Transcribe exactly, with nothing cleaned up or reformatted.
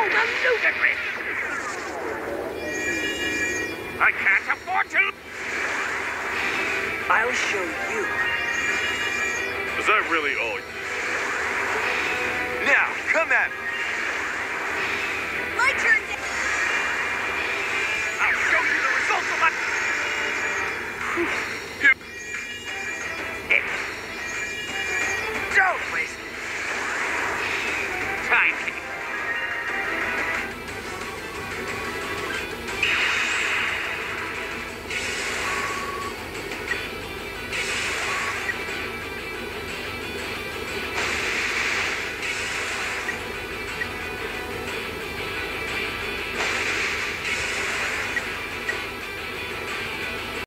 Oh, the ludicrous! I can't afford to... I'll show you. Is that really all? Now, come at me.